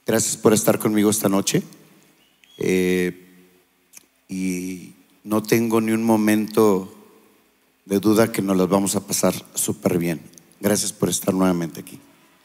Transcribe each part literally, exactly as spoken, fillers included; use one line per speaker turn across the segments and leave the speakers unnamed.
Gracias por estar conmigo esta noche. Eh, y no tengo ni un momento de duda que nos las vamos a pasar súper bien. Gracias por estar nuevamente aquí.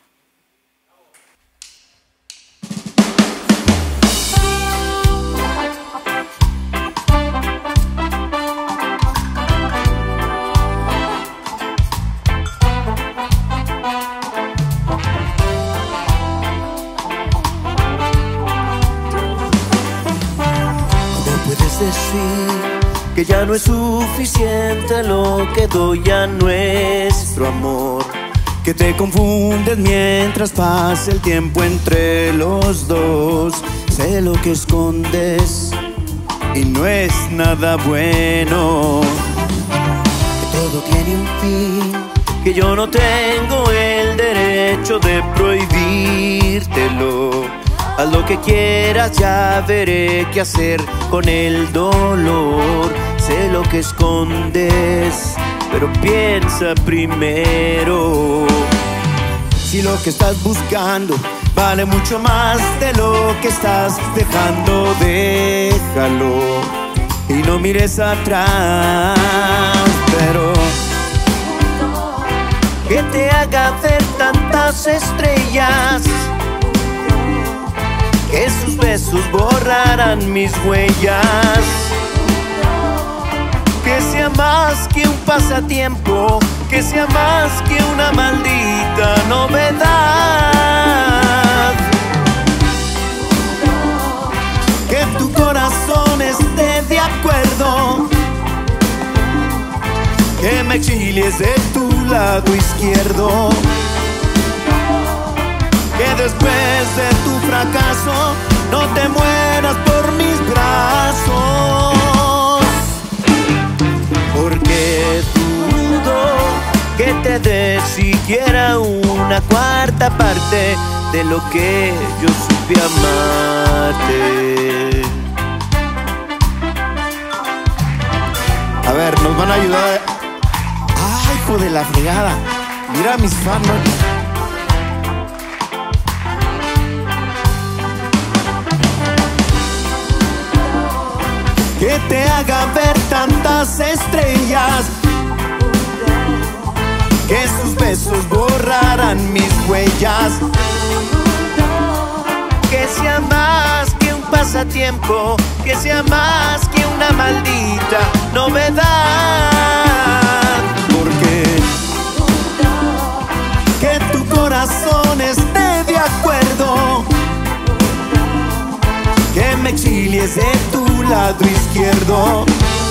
Decir que ya no es suficiente lo que doy a nuestro amor, que te confundes mientras pasa el tiempo entre los dos. Sé lo que escondes y no es nada bueno, que todo tiene un fin, que yo no tengo el derecho de prohibírtelo. Haz lo que quieras, ya veré qué hacer con el dolor. Sé lo que escondes, pero piensa primero. Si lo que estás buscando vale mucho más de lo que estás dejando, déjalo y no mires atrás. Pero que te haga ver tantas estrellas, que sus besos borrarán mis huellas, que sea más que un pasatiempo, que sea más que una maldita novedad. Que tu corazón esté de acuerdo, que me exilies de tu lado izquierdo, que después de tu fracaso no te mueras por mis brazos, porque dudo que te dé siquiera una cuarta parte de lo que yo supe amarte.
A ver, nos van a ayudar. ¡Ay, hijo de la fregada! Mira a mis fans, ¿no?
Que te haga ver tantas estrellas, que sus besos borrarán mis huellas, que sea más que un pasatiempo, que sea más que una maldita novedad. Porque que tu corazón esté de acuerdo, que me exilies de tu lado izquierdo,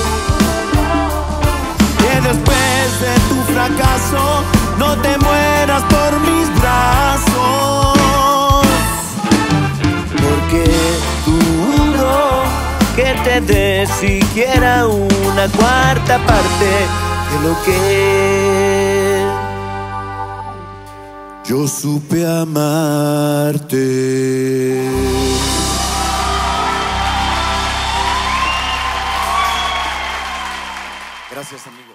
que después de tu fracaso no te mueras por mis brazos, porque dudo que te dé siquiera una cuarta parte de lo que yo supe amarte.
Gracias, amigo.